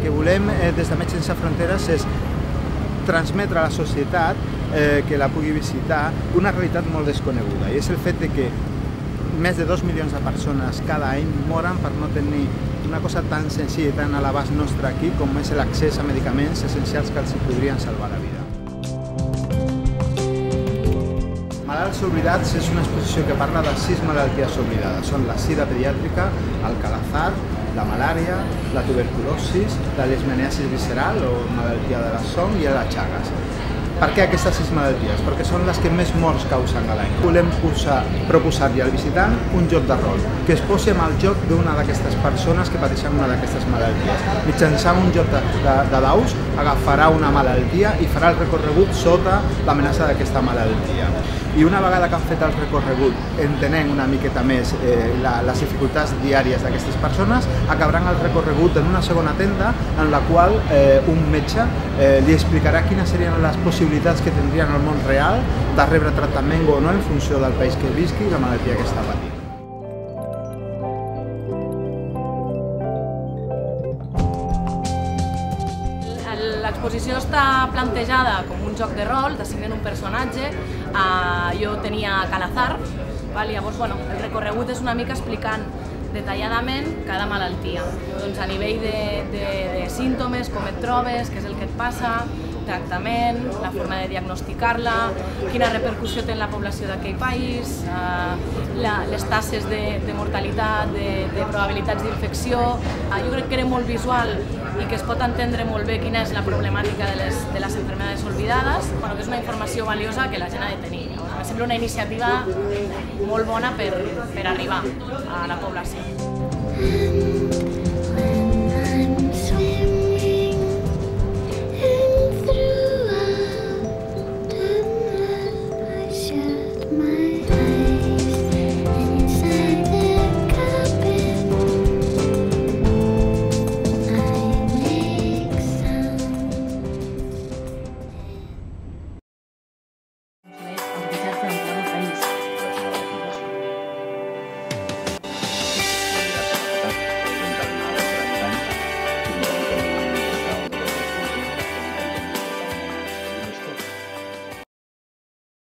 que volem des de Metges Sense Fronteres és transmetre a la societat que la pugui visitar una realitat molt desconeguda, i és el fet de que més de 2 milions de persones cada any moren per no tenir una cosa tan senzilla i tan a l'abast nostre aquí com és l'accés a medicaments essencials que els podrien salvar la vida. Malalts oblidats és una exposició que parla de 6 malalties oblidades. Són la sida pediàtrica, el calazar, la malària, la tuberculosis, la leishmaniasis visceral o malaltia de la son i la Chagas. Per què aquestes 6 malalties? Perquè són les que més morts causen a l'any. Volem proposar-li al visitant un joc de rol, que es posi en el joc d'una d'aquestes persones que pateixen una d'aquestes malalties. Mitjançant un joc de daus agafarà una malaltia i farà el recorregut sota l'amenaça d'aquesta malaltia. I una vegada que han fet el recorregut, entenent una miqueta més les dificultats diàries d'aquestes persones, acabaran el recorregut en una segona tenda en la qual un metge li explicarà quines serien les possibilitats que tindrien al món real de rebre tractament o no en funció del país que visqui i la malaltia que està patint. L'exposició està plantejada com un joc de rol, t'assignen un personatge, jo tenia calazar, llavors el recorregut és una mica explicant detalladament cada malaltia. Doncs a nivell de símptomes, com et trobes, què és el que et passa, tractament, la forma de diagnosticar-la, quina repercussió té en la població d'aquell país, les tasses de mortalitat, de probabilitats d'infecció. Jo crec que era molt visual i que es pot entendre molt bé quina és la problemàtica de les enfermedades olvidades, que és una informació valiosa que la gent ha de tenir. Em sembla una iniciativa molt bona per arribar a la població.